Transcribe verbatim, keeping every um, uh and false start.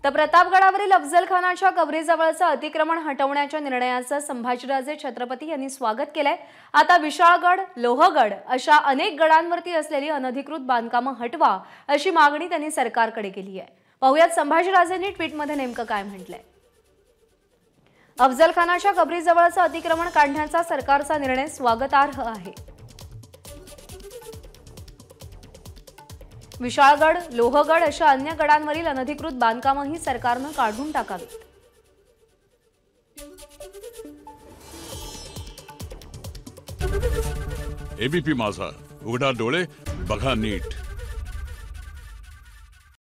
तर प्रतापगडावरील अफजल खानाच्या कबरीजवळचं अतिक्रमण हटवण्याच्या निर्णयाचं संभाजीराजे छत्रपती यांनी स्वागत केलंय। आता विशाळगड, लोहगड अशा अनेक गडांवरती असलेली अनधिकृत बांधकामं हटवा अशी मागणी त्यांनी सरकारकडे केली आहे। पाहुयात संभाजीराजेंनी ट्विटमध्ये नेमकं काय म्हटलंय। अफजल खानाच्या कबरीजवळचं अतिक्रमण काढण्याचा सरकारचा निर्णय स्वागतार्ह आहे। विशाळगड, लोहगड अशा अन्य गडांवरील अनधिकृत बांधकामंही सरकारनं काढून टाकावीत। एबीपी माझा, उघडा डोळे बघा नीट।